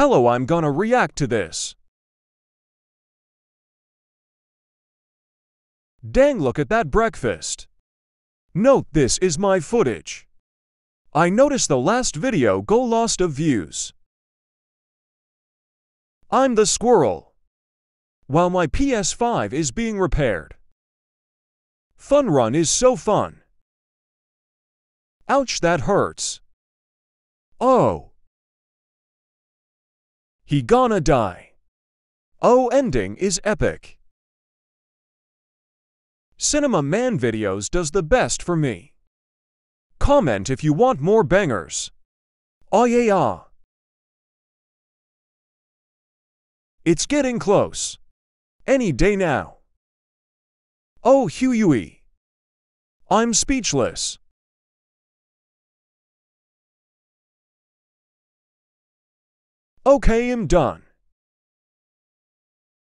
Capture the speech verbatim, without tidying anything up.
Hello, I'm gonna react to this. Dang, look at that breakfast. Note, this is my footage. I noticed the last video go lost of views. I'm the squirrel, while my P S five is being repaired. Fun Run is so fun. Ouch, that hurts. Oh. He gonna die. Oh, ending is epic. Cinema Man Videos does the best for me. Comment if you want more bangers. Oh yeah, yeah. It's getting close. Any day now. Oh, Huey. I'm speechless. Okay, I'm done.